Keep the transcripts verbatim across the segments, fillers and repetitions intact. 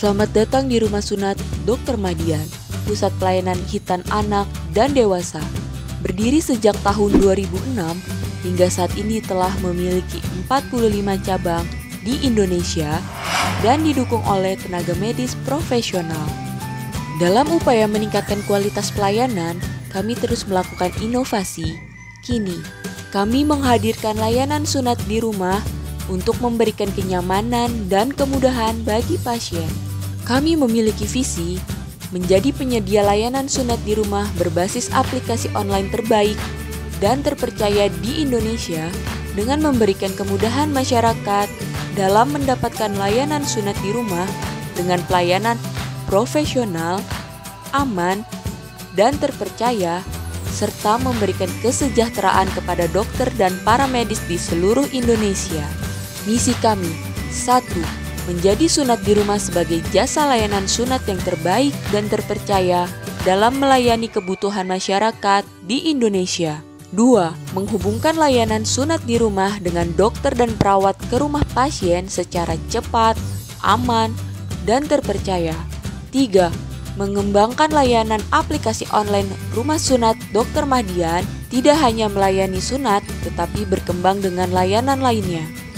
Selamat datang di Rumah Sunat dokter Madian, pusat pelayanan hitan anak dan dewasa. Berdiri sejak tahun dua ribu enam, hingga saat ini telah memiliki empat puluh lima cabang di Indonesia dan didukung oleh tenaga medis profesional. Dalam upaya meningkatkan kualitas pelayanan, kami terus melakukan inovasi. Kini, kami menghadirkan layanan sunat di rumah untuk memberikan kenyamanan dan kemudahan bagi pasien. Kami memiliki visi menjadi penyedia layanan sunat di rumah berbasis aplikasi online terbaik dan terpercaya di Indonesia dengan memberikan kemudahan masyarakat dalam mendapatkan layanan sunat di rumah dengan pelayanan profesional, aman, dan terpercaya, serta memberikan kesejahteraan kepada dokter dan para medis di seluruh Indonesia. Misi kami, satu, menjadi sunat di rumah sebagai jasa layanan sunat yang terbaik dan terpercaya dalam melayani kebutuhan masyarakat di Indonesia. Dua, menghubungkan layanan sunat di rumah dengan dokter dan perawat ke rumah pasien secara cepat, aman, dan terpercaya. Tiga, mengembangkan layanan aplikasi online Rumah Sunat dokter Madian tidak hanya melayani sunat, tetapi berkembang dengan layanan lainnya.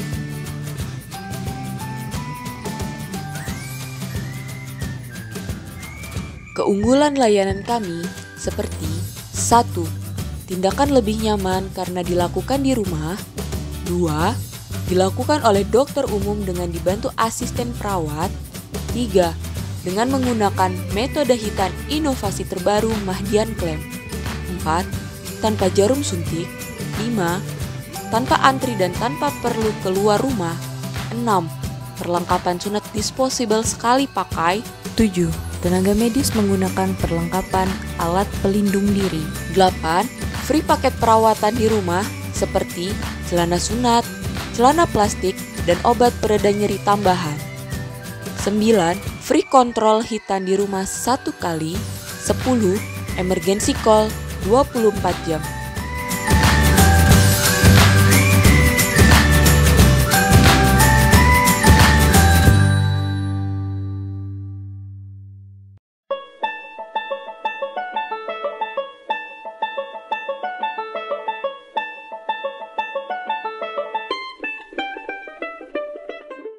Keunggulan layanan kami seperti satu. Tindakan lebih nyaman karena dilakukan di rumah. Dua. Dilakukan oleh dokter umum dengan dibantu asisten perawat. Tiga. Dengan menggunakan metode hitan inovasi terbaru Madian Clamp. Empat. Tanpa jarum suntik. Lima. Tanpa antri dan tanpa perlu keluar rumah. Enam. Perlengkapan sunat disposable sekali pakai. Tujuh. Tenaga medis menggunakan perlengkapan alat pelindung diri. Delapan. Free paket perawatan di rumah seperti celana sunat, celana plastik, dan obat pereda nyeri tambahan. Sembilan. Free kontrol hitan di rumah satu kali. Sepuluh. Emergency call dua puluh empat jam.